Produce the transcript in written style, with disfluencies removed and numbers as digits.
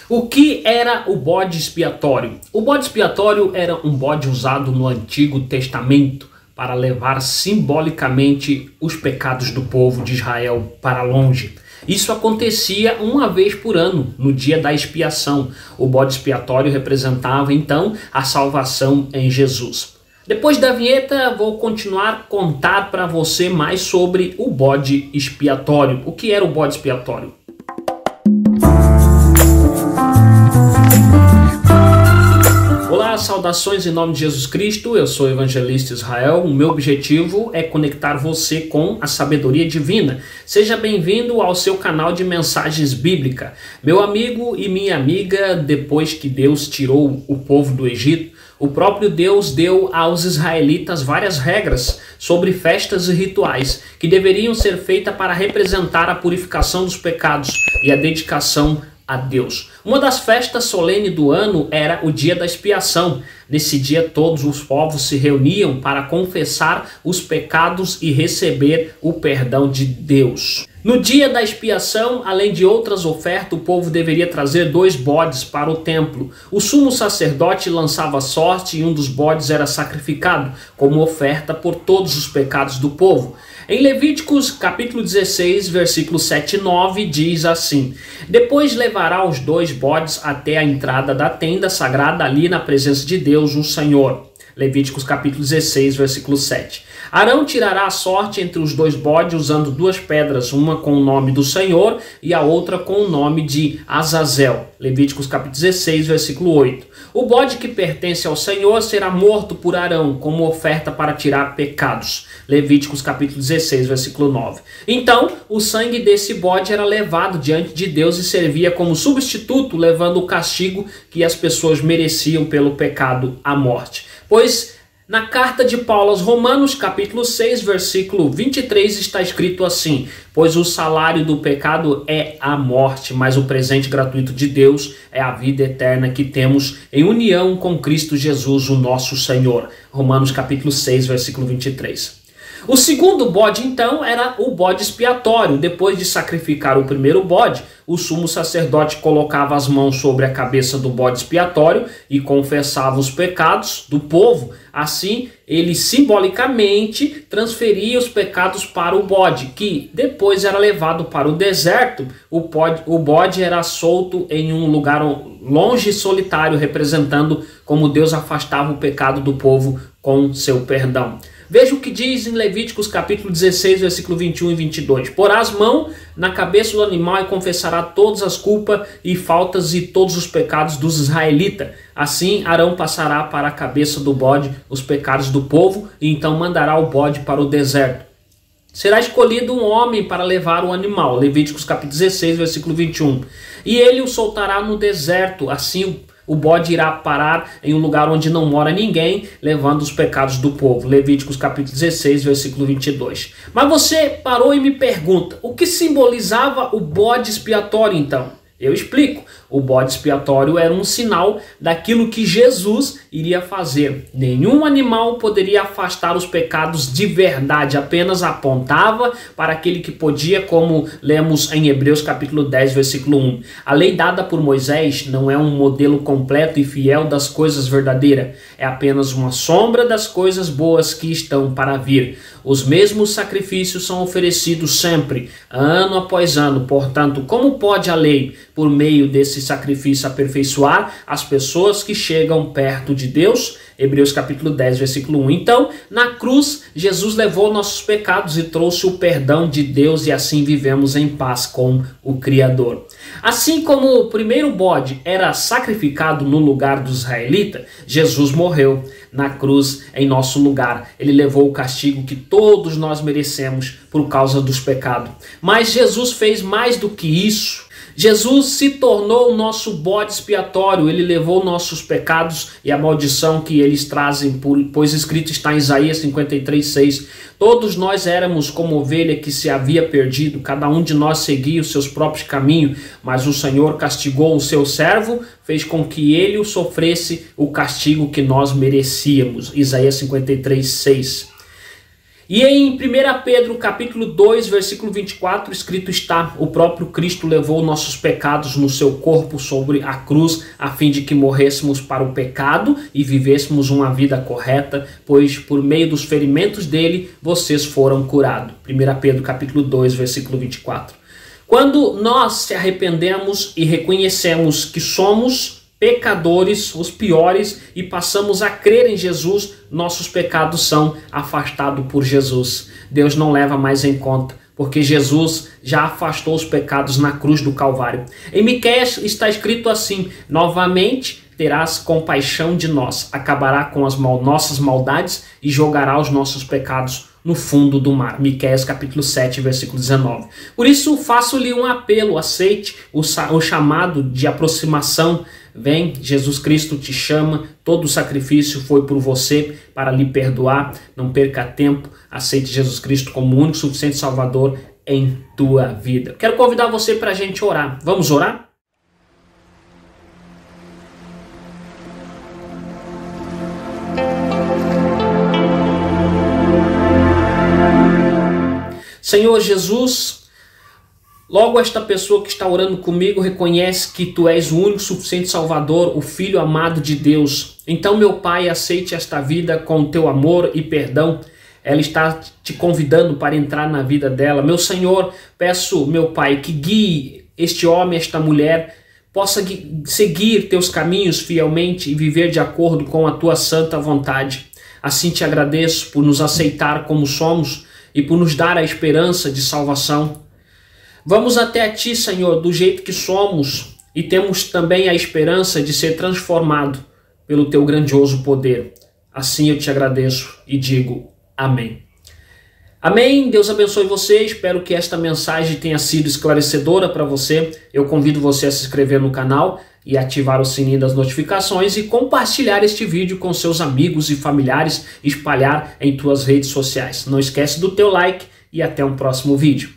O que era o bode expiatório? O bode expiatório era um bode usado no Antigo Testamento para levar simbolicamente os pecados do povo de Israel para longe. Isso acontecia uma vez por ano, no dia da expiação. O bode expiatório representava então a salvação em Jesus. Depois da vinheta, vou continuar a contar para você mais sobre o bode expiatório. O que era o bode expiatório? Olá, saudações em nome de Jesus Cristo, eu sou o Evangelista Israel. O meu objetivo é conectar você com a sabedoria divina. Seja bem-vindo ao seu canal de mensagens bíblicas. Meu amigo e minha amiga, depois que Deus tirou o povo do Egito, o próprio Deus deu aos israelitas várias regras sobre festas e rituais que deveriam ser feitas para representar a purificação dos pecados e a dedicação a Deus. Uma das festas solenes do ano era o dia da expiação. Nesse dia todos os povos se reuniam para confessar os pecados e receber o perdão de Deus. No dia da expiação, além de outras ofertas, o povo deveria trazer 2 bodes para o templo. O sumo sacerdote lançava sorte e um dos bodes era sacrificado como oferta por todos os pecados do povo. Em Levíticos capítulo 16, versículos 7 e 9, diz assim: Depois levará os 2 bodes até a entrada da tenda sagrada ali na presença de Deus, o Senhor. Levíticos capítulo 16, versículo 7. Arão tirará a sorte entre os 2 bodes usando 2 pedras, uma com o nome do Senhor e a outra com o nome de Azazel. Levíticos capítulo 16, versículo 8. O bode que pertence ao Senhor será morto por Arão como oferta para tirar pecados. Levíticos capítulo 16, versículo 9. Então, o sangue desse bode era levado diante de Deus e servia como substituto, levando o castigo que as pessoas mereciam pelo pecado, a morte. Pois na carta de Paulo aos Romanos, capítulo 6, versículo 23, está escrito assim: Pois o salário do pecado é a morte, mas o presente gratuito de Deus é a vida eterna que temos em união com Cristo Jesus, o nosso Senhor. Romanos, capítulo 6, versículo 23. O segundo bode, então, era o bode expiatório. Depois de sacrificar o primeiro bode, o sumo sacerdote colocava as mãos sobre a cabeça do bode expiatório e confessava os pecados do povo. Assim, ele simbolicamente transferia os pecados para o bode, que depois era levado para o deserto. O bode era solto em um lugar longe e solitário, representando como Deus afastava o pecado do povo com seu perdão. Veja o que diz em Levíticos capítulo 16, versículo 21 e 22. Porá as mãos na cabeça do animal e confessará todas as culpas e faltas e todos os pecados dos israelitas. Assim Arão passará para a cabeça do bode os pecados do povo e então mandará o bode para o deserto. Será escolhido um homem para levar o animal. Levíticos capítulo 16, versículo 21. E ele o soltará no deserto. Assim o bode irá parar em um lugar onde não mora ninguém, levando os pecados do povo. Levíticos capítulo 16, versículo 22. Mas você parou e me pergunta, o que simbolizava o bode expiatório então? Eu explico. O bode expiatório era um sinal daquilo que Jesus iria fazer. Nenhum animal poderia afastar os pecados de verdade, apenas apontava para aquele que podia, como lemos em Hebreus capítulo 10, versículo 1. A lei dada por Moisés não é um modelo completo e fiel das coisas verdadeiras, é apenas uma sombra das coisas boas que estão para vir. Os mesmos sacrifícios são oferecidos sempre, ano após ano. Portanto, como pode a lei, por meio desse sacrifício, aperfeiçoar as pessoas que chegam perto de Deus? Hebreus capítulo 10, versículo 1. Então, na cruz, Jesus levou nossos pecados e trouxe o perdão de Deus e assim vivemos em paz com o Criador. Assim como o primeiro bode era sacrificado no lugar dos israelitas, Jesus morreu na cruz em nosso lugar. Ele levou o castigo que todos nós merecemos por causa dos pecados. Mas Jesus fez mais do que isso. Jesus se tornou o nosso bode expiatório, ele levou nossos pecados e a maldição que eles trazem, pois escrito está em Isaías 53:6. Todos nós éramos como ovelha que se havia perdido, cada um de nós seguia os seus próprios caminhos, mas o Senhor castigou o seu servo, fez com que ele o sofresse o castigo que nós merecíamos. Isaías 53:6. E em 1 Pedro capítulo 2, versículo 24, escrito está: o próprio Cristo levou nossos pecados no seu corpo sobre a cruz, a fim de que morrêssemos para o pecado e vivêssemos uma vida correta, pois por meio dos ferimentos dele vocês foram curados. 1 Pedro capítulo 2, versículo 24. Quando nós se arrependemos e reconhecemos que somos pecadores, os piores, e passamos a crer em Jesus, nossos pecados são afastados por Jesus. Deus não leva mais em conta, porque Jesus já afastou os pecados na cruz do Calvário. Em Miqueias está escrito assim: novamente terás compaixão de nós, acabará com as nossas maldades e jogará os nossos pecados no fundo do mar. Miqueias capítulo 7, versículo 19. Por isso faço-lhe um apelo, aceite o chamado de aproximação. Vem, Jesus Cristo te chama, todo o sacrifício foi por você para lhe perdoar. Não perca tempo, aceite Jesus Cristo como o único suficiente Salvador em tua vida. Quero convidar você para a gente orar. Vamos orar? Senhor Jesus, logo esta pessoa que está orando comigo reconhece que Tu és o único suficiente Salvador, o Filho amado de Deus. Então, meu Pai, aceite esta vida com o Teu amor e perdão. Ela está te convidando para entrar na vida dela. Meu Senhor, peço, meu Pai, que guie este homem, esta mulher, possa seguir Teus caminhos fielmente e viver de acordo com a Tua santa vontade. Assim te agradeço por nos aceitar como somos e por nos dar a esperança de salvação. Vamos até a Ti, Senhor, do jeito que somos, e temos também a esperança de ser transformado pelo Teu grandioso poder. Assim eu te agradeço e digo amém. Amém, Deus abençoe você, espero que esta mensagem tenha sido esclarecedora para você. Eu convido você a se inscrever no canal e ativar o sininho das notificações e compartilhar este vídeo com seus amigos e familiares, espalhar em tuas redes sociais. Não esquece do teu like e até um próximo vídeo.